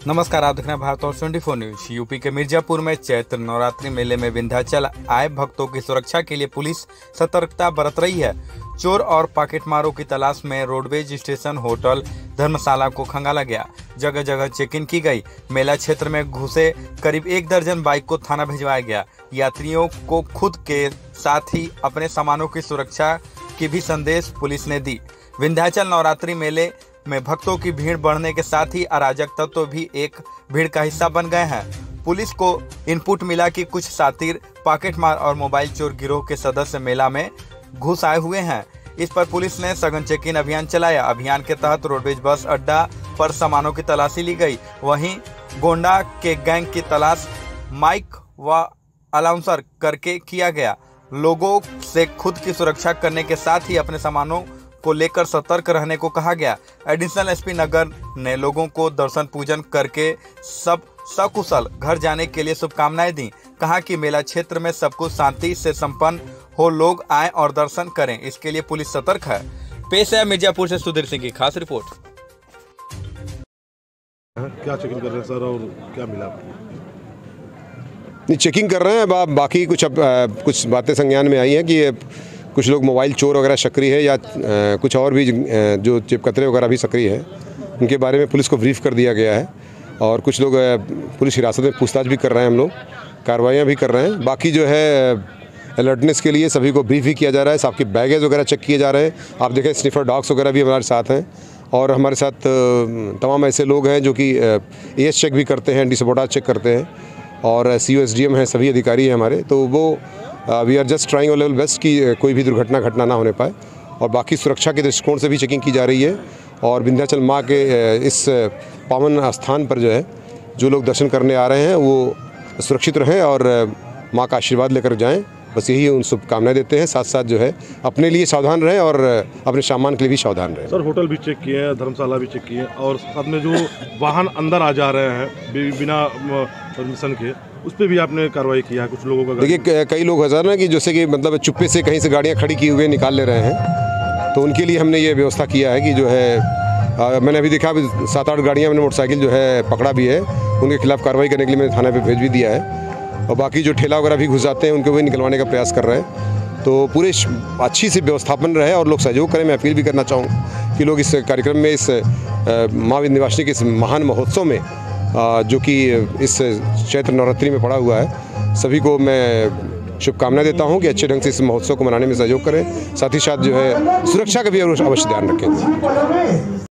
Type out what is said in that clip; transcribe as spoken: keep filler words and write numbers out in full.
नमस्कार, आप देख रहे हैं भारत और चौबीस न्यूज। यूपी के मिर्जापुर में चैत्र नवरात्रि मेले में विंध्याचल आए भक्तों की सुरक्षा के लिए पुलिस सतर्कता बरत रही है। चोर और पॉकेटमारों की तलाश में रोडवेज स्टेशन, होटल, धर्मशाला को खंगाला गया। जगह जगह चेकिंग की गई। मेला क्षेत्र में घुसे करीब एक दर्जन बाइक को थाना भिजवाया गया। यात्रियों को खुद के साथ ही अपने सामानों की सुरक्षा की भी संदेश पुलिस ने दी। विंध्याचल नवरात्रि मेले में भक्तों की भीड़ बढ़ने के साथ ही अराजक तत्व तो भी एक भीड़ का हिस्सा बन गए हैं। पुलिस को इनपुट मिला कि कुछ सातिर पॉकेटमार और मोबाइल चोर गिरोह के सदस्य मेला में घुस आए हुए हैं। इस पर पुलिस ने सघन चेकिंग अभियान चलाया। अभियान के तहत रोडवेज बस अड्डा पर सामानों की तलाशी ली गई। वहीं गोंडा के गैंग की तलाश माइक व अलाउंसर करके किया गया। लोगों से खुद की सुरक्षा करने के साथ ही अपने सामानों को लेकर सतर्क रहने को कहा गया। एडिशनल एसपी नगर ने लोगों को दर्शन पूजन करके सब सकुशल घर जाने के लिए शुभकामनाएं दी। कहा कि मेला क्षेत्र में सब कुछ शांति से संपन्न हो, लोग आएं और दर्शन करें, इसके लिए पुलिस सतर्क है। पेश है मिर्जापुर से सुधीर सिंह की खास रिपोर्ट। क्या चेकिंग कर रहे हैं सर और क्या मिला? नहीं, चेकिंग कर रहे हैं। बा, बाकी कुछ अब आ, कुछ बातें संज्ञान में आई हैं कि कुछ लोग मोबाइल चोर वगैरह सक्रिय है या आ, कुछ और भी जो चिपकतरे वगैरह भी सक्रिय है, उनके बारे में पुलिस को ब्रीफ कर दिया गया है। और कुछ लोग पुलिस हिरासत में पूछताछ भी कर रहे हैं, हम लोग कार्रवाइयाँ भी कर रहे हैं। बाकी जो है अलर्टनेस के लिए सभी को ब्रीफ भी किया जा रहा है। सबके बैगेज वगैरह चेक किए जा रहे हैं। आप देखें स्निफर डॉग्स वगैरह भी हमारे साथ हैं और हमारे साथ तमाम ऐसे लोग हैं जो कि एएस चेक भी करते हैं, डिसबोटा चेक करते हैं और C O S D M हैं, सभी अधिकारी हैं हमारे। तो वो we are just trying level best कि कोई भी दुर्घटना घटना ना होने पाए। और बाकी सुरक्षा के दृष्टिकोण से भी चेकिंग की जा रही है। और विंध्याचल माँ के इस पावन स्थान पर जो है जो लोग दर्शन करने आ रहे हैं वो सुरक्षित रहें और माँ का आशीर्वाद लेकर जाएं, बस यही उन शुभकामनाएं देते हैं। साथ साथ जो है अपने लिए सावधान रहें और अपने सामान के लिए भी सावधान रहें। सर होटल भी चेक किए हैं, धर्मशाला भी चेक किए हैं और साथ में जो वाहन अंदर आ जा रहे हैं बिना परमिशन के, उस पर भी आपने कार्रवाई किया है कुछ लोगों का? देखिए कई लोग हजार ना कि जैसे कि मतलब चुप्पे से कहीं से गाड़ियाँ खड़ी की हुए निकाल ले रहे हैं, तो उनके लिए हमने ये व्यवस्था किया है कि जो है आ, मैंने अभी देखा अभी सात आठ गाड़ियाँ मैंने मोटरसाइकिल जो है पकड़ा भी है, उनके खिलाफ कार्रवाई करने के लिए मैंने थाने पे भेज भी दिया है। और बाकी जो ठेला वगैरह भी घुस जाते हैं उनको भी निकलवाने का प्रयास कर रहे हैं। तो पूरे अच्छी से व्यवस्थापन रहे और लोग सहयोग करें। मैं अपील भी करना चाहूँ कि लोग इस कार्यक्रम में, इस माँ विंध्यवासिनी के इस महान महोत्सव में जो कि इस चैत्र नवरात्रि में पड़ा हुआ है, सभी को मैं शुभकामनाएं देता हूं कि अच्छे ढंग से इस महोत्सव को मनाने में सहयोग करें। साथ ही साथ जो है सुरक्षा का भी अवश्य ध्यान रखें।